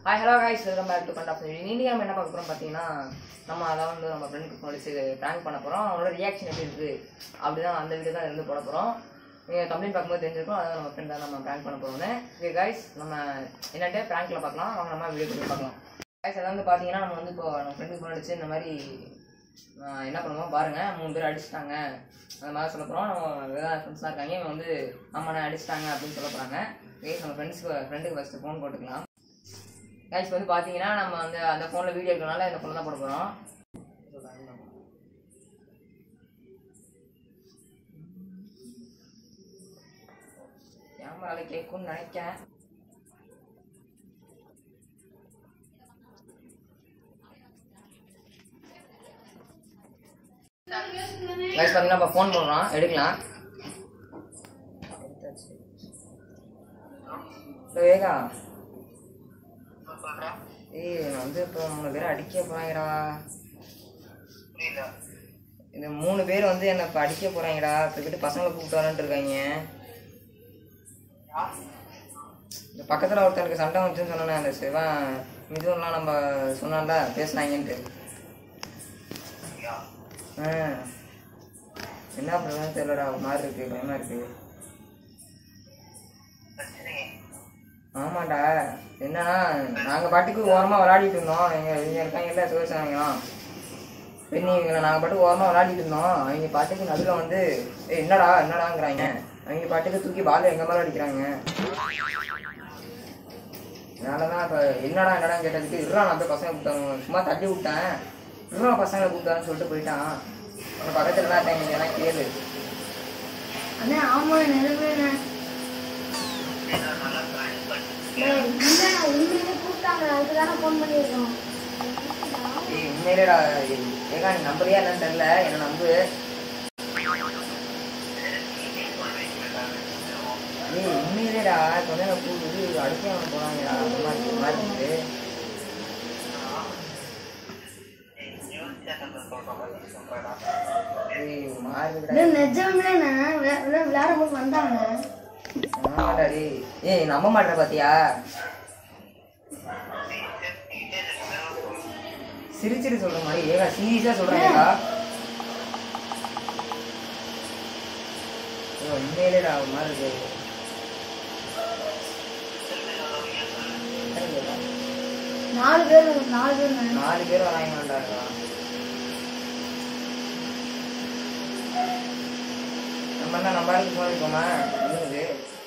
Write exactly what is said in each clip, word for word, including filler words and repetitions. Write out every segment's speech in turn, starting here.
Hi, hello guys, welcome back to Contact. இன்னைக்கு நம்ம என்ன பார்க்க போறோம் பாத்தீங்கன்னா நம்ம அத வந்து நம்ம ஃப்ரெண்டுக்கு முடிச்சு பிராங்க் பண்ண போறோம். அவனோட ரியாக்ஷன் எப்படி இருக்கு அப்படிதான் அந்த வீடியோ தான் இருந்து போட போறோம். நீங்க கம்ப்ளைண்ட் பார்க்கும்போது தெரிஞ்சிருக்கும் அத நம்ம ஃப்ரெண்ட் தான் நம்ம பிராங்க் பண்ண போறோம்னு. ஓகே गाइस, நம்ம என்னடே பிராங்க்ல பார்க்கலாம். வாங்க நம்ம வீடியோ போய் பார்க்கலாம். गाइस அத வந்து பாத்தீங்கன்னா நம்ம வந்து இப்போ நம்ம ஃப்ரெண்டுக்கு முடிச்சு இந்த மாதிரி என்ன பண்ணுவோம் பாருங்க. மூணு பேர் அடிச்சிட்டாங்க அந்த மாதிரி சொல்ல போறோம். நம்ம வேற ஃப்ரெண்ட்ஸ்லாம் இருக்காங்க. இவங்க வந்து அம்மா நான் அடிச்சிட்டாங்க அப்படின்னு சொல்ல போறாங்க. गाइस நம்ம ஃப்ரெண்ட்ஸ்க்கு ஃப்ரெண்டுக்கு ஃபர்ஸ்ட் ஃபோன் போட்டுக்கலாம். गाइस வந்து பாத்தீங்கன்னா நம்ம அந்த அந்த ஃபோன்ல வீடியோ எடுக்கறனால இந்த ஃபோன்ல தான் போட போறோம். கேமரால கேக்குன்னு நினைக்கிறேன். गाइस பாத்தீங்கன்னா நம்ம ஃபோன் போடுறோம், எடுக்கலாம். வேகா ஏய் நான் வந்து இப்போ மூணு பேரை அடிக்க போறாங்கடா. இந்த மூணு பேர் வந்து என்ன இப்போ அடிக்க போறாங்கடா. இப்போ பசங்களை கூப்பிட்டு வரேன்ட்டு இருக்காங்க. இந்த பக்கத்தில் ஒருத்தனுக்கு சண்டை வந்துச்சுன்னு சொன்னேன். அந்த சிவன் மிதுவெல்லாம் நம்ம சொன்னான்ல பேசுனாங்கன்ட்டு. ஆ என்ன பண்ணுறதுன்னு தெரியலடா. ஒரு மாதிரி இருக்கு, பயமா இருக்கு. ஆமாண்டா, என்னன்னா நாங்கள் பாட்டுக்கு ஓரமாக விளையாடிட்டு இருந்தோம். எங்கள் இவங்க இருக்காங்கல்ல சிவசாமிங்களாம் பெண்ணிங்களை நாங்கள் பாட்டுக்கு ஓரமாக விளையாடிட்டு இருந்தோம். அவங்க பாட்டுக்கு நடுவில் வந்து ஏ என்னடா என்னடாங்கிறாங்க. அவங்க பாட்டுக்கு தூக்கி பால் எங்கள் மேலே அடிக்கிறாங்க. அதனால தான் இப்போ என்னடா என்னடான்னு கேட்டதுக்கு இருறா நான் போய் பசங்களை கூப்பிட்டாங்க. சும்மா தள்ளி விட்டேன். இருறா பசங்களை கூப்பிட்டான்னு சொல்லிட்டு போயிட்டான். அவங்க பக்கத்தில் தான் இருக்காங்க. நீங்க எல்லாம் கேளு. அண்ணா ஆமா நிறைவேண்ணே கூப்பிட்டாங்க, அதுக்குதானே ஃபோன் பண்ணியிருக்கோம். ஏய் உண்மையிலேடா ஏகா நீ நம்புறியா என்னன்னு தெரியல. என்ன நம்பு. ஏய் உண்மையிலேடா கொஞ்ச நேரம் கூப்பிட்டு அடிக்க அவன் போறாங்கடா. அந்த மாதிரி மாதிரி இருக்கு. ஏய் மாறுதுடா. நிஜம்லேண்ணே விளையாடும் போது வந்தாங்க. ஆமாடா டேய். ஏய் நம்ப மாட்டேற பாத்தியா. சிரிச்சிட்டு சொல்ற மாதிரி ஏகா சீரியஸா சொல்றாங்கடா. உண்மையிலேடா ஒரு மாதிரி இருக்கு. நாலு பேர் நாலு பேர் நாலு பேர் வராங்கடா. நம்ம என்ன நம்ம ஆளுக்கு போன் இருக்கோமா இருக்குது.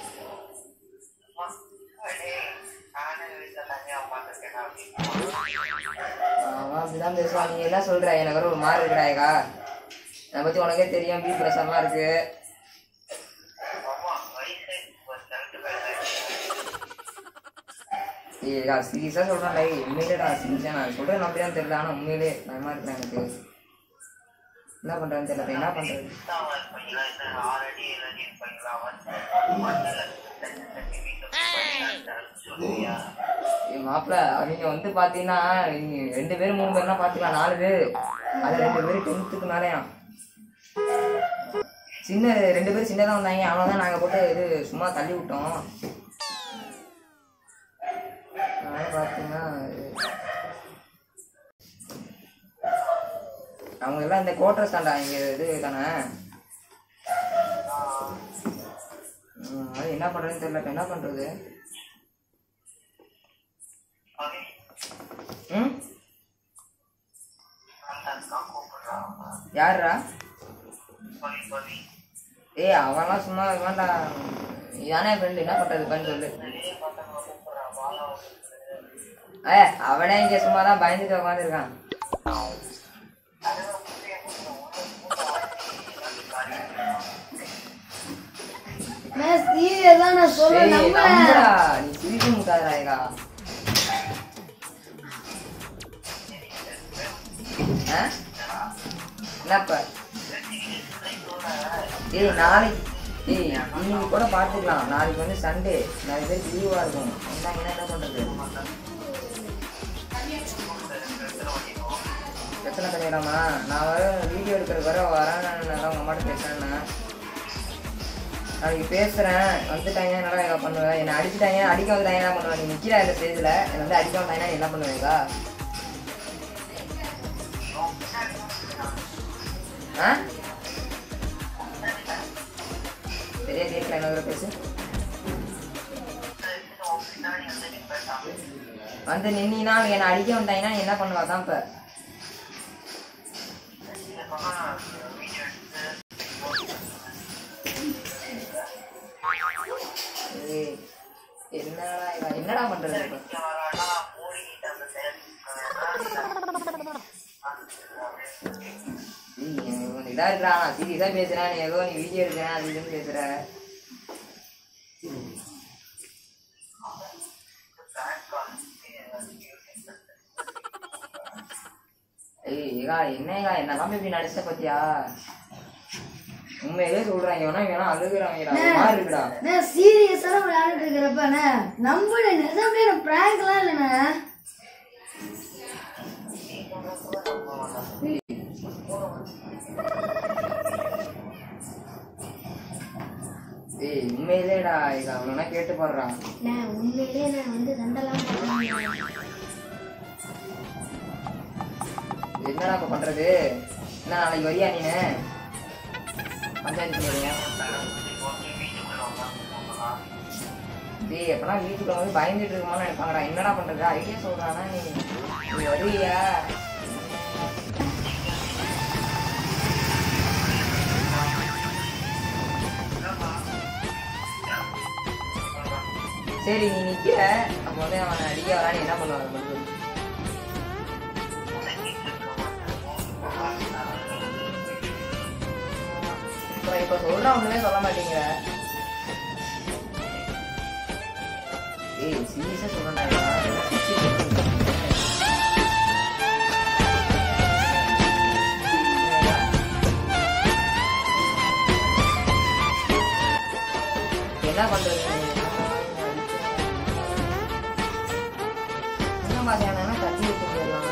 அவன் அப்படிதான் பேசுவான். நீ என்ன சொல்ற எனக்கு ஒரு மாதிரி இருக்கிறாயக்கா. அதை பத்தி உனக்கே தெரியும். பி பிரஷர்லாம் இருக்கு. ஏடா சீரியஸா சொல்றேன்டா. உண்மையிலேடா சீரியஸா நான் சொல்றேன் அப்படிதான் தெரியல. ஆனா உண்மையிலே பயமா இருக்கிறேன் எனக்கு. என்ன பண்றேன்னு தெரியல. என்ன பண்றது மாப்பிள்ள. அவங்க வந்து பாத்தீங்கன்னா ரெண்டு பேரும் மூணு பேர்னா பாத்துக்கலாம். நாலு பேர் அது ரெண்டு பேரும் டென்த்துக்கு மேலேயா. சின்ன ரெண்டு பேரும் சின்னதான் வந்தாங்க. அவ்வளவுதான் நாங்க போட்டு இது சும்மா தள்ளி விட்டோம். பாத்தீங்கன்னா அவங்க எல்லாம் இந்த கோட்டர்ஸ் தாண்டா இங்க இது தானே. அது என்ன பண்றதுன்னு தெரியல. என்ன பண்றது. ம் யாரா. ஏய் அவன்லாம் சும்மா வேண்டா. இதானே ஃப்ரெண்டு. என்ன பண்றது பண்ணு சொல்லு. ஏ அவனே இங்க சும்மா தான் பயந்துட்டு உட்காந்துருக்கான். நீ சிரிக்க முட்டாதா. என்னப்ப ஏய் நாளைக்கு ஏய் இன்னைக்கு கூட பார்த்துக்கலாம். நாளைக்கு வந்து சண்டே நிறைய பேருக்கு லீவா இருக்கும். வந்தாங்கன்னா என்ன பண்றது. பிரச்சனை பண்ணிடாமா. நான் வர வீடியோ எடுக்கிறது வர வரேன். உங்க அம்மாட்ட பேசுறேன்னா நாளைக்கு பேசுகிறேன் வந்துட்டாங்க என்னடா இதை பண்ணுவேன், என்னை அடிச்சுட்டாங்க அடிக்க வந்துட்டாங்க என்ன பண்ணுவேன், நீ நிற்கிறா இந்த ஸ்டேஜில் என்னை வந்து அடிக்க வந்தாங்கன்னா என்ன பண்ணுவேங்கா? ஆ சரியா கேட்கல என்ன பேசு. வந்து நின்னா என்னை அடிக்க வந்தாங்கன்னா என்ன பண்ணுவா தான் இப்போ? என்னடா என்னடா பண்றது? இதா இருக்கா நான் சீரியஸா பேசுறேன், நீ ஏதோ நீ வீடியோ எடுக்கிறேன் அது இதுன்னு பேசுற. ஏகா என்னகா என்னெல்லாம் இப்படி நடிச்ச பத்தியா? உண்மையிலே சொல்றாங்க வேணா வேணா அழுகுறாங்கடா மாதிரி இருக்குடா. நான் சீரியஸா விளையாடிட்டு இருக்கிறப்ப நம்ப நிஜமே பிராங்க் எல்லாம் இல்லைண்ணா. ஏய் உண்மையிலேடா இது அவ்வளோனா கேட்டு போடுறான். உண்மையிலே நான் வந்து சண்டெல்லாம் என்னடா இப்ப பண்றது? என்ன நாளைக்கு வரியா நீனு பஞ்சாயத்து போறியா? டேய் எப்பனா வீட்டுக்குள்ள வந்து பயந்துட்டு இருக்குமான்னு நினைப்பாங்கடா. என்னடா பண்றது? ஐடியா சொல்றானா நீ நீ வருவியா? சரி நீ நிக்கிற அப்போ வந்து அவன் அடிக்க வரான்னு என்ன பண்ணுவாங்க? இப்ப சொல்ற ஒண்ணுமே சொல்ல மாட்டீங்க. ஏய் சீரியஸா சொல்றேன்டா. என்ன பண்றது? என்ன மாதிரியான கட்டி விட்டு போயிடலாம்.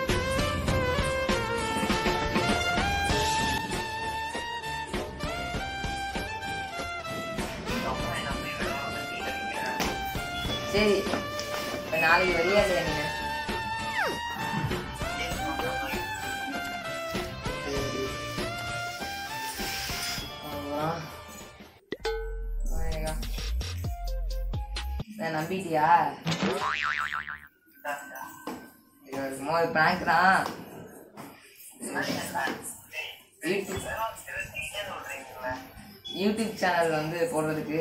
சரி இப்போ நாளைக்கு வரியா இல்லையா நீங்க? நம்பிட்டியா? பிராங்க் தான். யூடியூப் சேனல் வந்து போடுறதுக்கு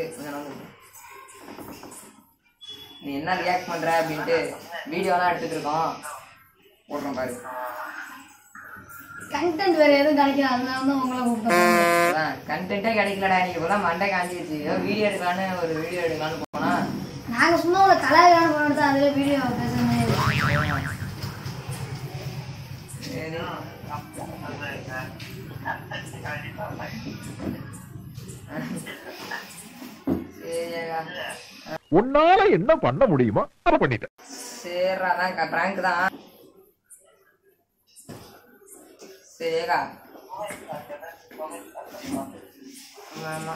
நீ என்ன ரியாக்ட் பண்ற அப்படின்ட்டு வீடியோலாம் எடுத்துட்டு இருக்கோம் போடுறோம் பாரு. கண்டென்ட் வேற எதுவும் கிடைக்கல அதனால தான் உங்களை கூப்பிட்டேன். கண்டென்ட்டே கிடைக்கலடா. நீ இப்போலாம் மண்டை காஞ்சிச்சு. ஏதோ வீடியோ எடுக்கலான்னு ஒரு வீடியோ எடுக்கலான்னு போனா நாங்க சும்மா உங்களை கலாய்க்கான போனது தான். அதுல வீடியோ பேசுறேன். உன்னால என்ன பண்ண முடியுமோ அதை பண்ணிட்டேன். சரிடா தான் பிராங்க் தான். சரிக்கா ஆமா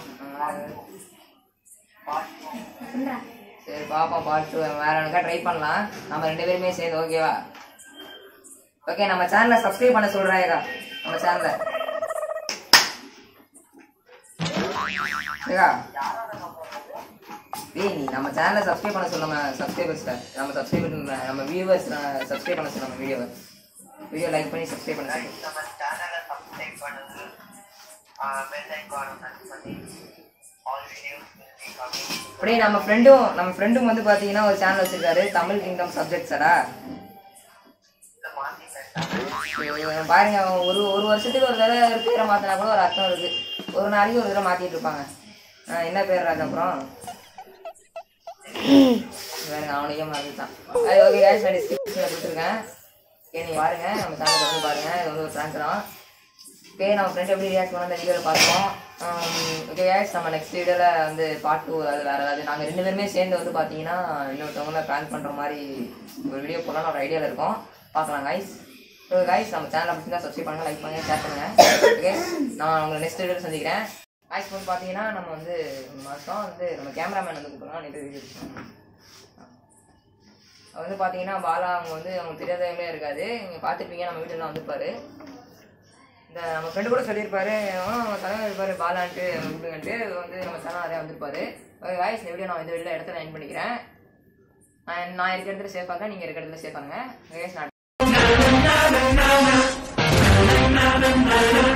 சரி பாப்பா பாட்டு வேற எனக்கா ட்ரை பண்ணலாம் நம்ம ரெண்டு பேருமே சேர்ந்து. ஓகேவா? ஓகே நம்ம சேனலை சப்ஸ்கிரைப் பண்ண சொல்றாங்க. நம்ம சேனலை ஏய் நீ நம்ம சேனலை சப்ஸ்கிரைப் பண்ண சொல்ல. நம்ம சப்ஸ்கிரைபர்ஸ்ல நம்ம சப்ஸ்கிரைப் பண்ண நம்ம வியூவர்ஸ் சப்ஸ்கிரைப் பண்ண சொல்ல. நம்ம வீடியோவை வீடியோ லைக் பண்ணி சப்ஸ்கிரைப் பண்ண சொல்லு. அப்படியே நம்ம ஃப்ரெண்டும் நம்ம ஃப்ரெண்டும் வந்து பார்த்தீங்கன்னா ஒரு சேனல் வச்சிருக்காரு தமிழ் கிங்டம் சப்ஜெக்ட்ஸடா. பாருங்க ஒரு ஒரு வருஷத்துக்கு ஒரு தடவை பேரை மாற்றினா கூட ஒரு அர்த்தம் இருக்கு. ஒரு நாளைக்கு ஒரு தடவை மாற்றிட்டு இருப்பாங்க. என்ன பேர் அதுக்கப்புறம் வேணுங்க அவனுக்கே மாற்றிட்டான். அது ஓகே கேஷ் நான் டிஸ்கிரிப்ஷனில் கொடுத்துருக்கேன். ஓகே நீங்கள் பாருங்க நம்ம சேனலை வந்து பாருங்கள். இது வந்து ஒரு ப்ராங்க் தான். ஓகே நம்ம ஃப்ரெண்ட் எப்படி ரியாக்ட் பண்ண அந்த வீடியோவில் பார்ப்போம். ஓகே கேஷ் நம்ம நெக்ஸ்ட் வீடியோவில் வந்து பார்ட் டூ அது வேறு ஏதாவது நாங்கள் ரெண்டு பேருமே சேர்ந்து வந்து பார்த்தீங்கன்னா இன்னொருத்தவங்கள ப்ராங்க் பண்ணுற மாதிரி ஒரு வீடியோ போடலான்னு ஒரு ஐடியாவில் இருக்கோம். பார்க்கலாம் கைஸ். ஸோ கைஸ் நம்ம சேனலை பற்றி தான் சப்ஸ்கிரைப் பண்ணுங்கள், லைக் பண்ணுங்கள், ஷேர் பண்ணுங்கள். ஓகே நான் உங்களை நெக்ஸ்ட் வீடியோவில் சந்திக்கிறேன். வாய்ஸ் வந்து பார்த்தீங்கன்னா நம்ம வந்து இந்த மாதம் வந்து நம்ம கேமராமேன் வந்து கூப்பிடலாம் நேற்று வீடியோ அவர் வந்து பார்த்தீங்கன்னா பாலா அவங்க வந்து அவங்க தெரியாதவங்களே இருக்காது. நீங்கள் பார்த்துருப்பீங்க நம்ம வீட்டில் தான் வந்திருப்பாரு. இந்த நம்ம ஃப்ரெண்டு கூட சொல்லியிருப்பாரு நம்ம தலைவர் இருப்பார் பாலான்ட்டு விட்டுங்கன்ட்டு வந்து நம்ம சேனல் நிறையா வந்திருப்பாரு. வாய்ஸ் இந்த வீடியோ நான் இந்த வீடியோ இடத்துல என் பண்ணிக்கிறேன். நான் நான் இருக்கிற இடத்துல சேஃபாங்க, நீங்கள் இருக்கிற இடத்துல சேஃபாங்க. நான்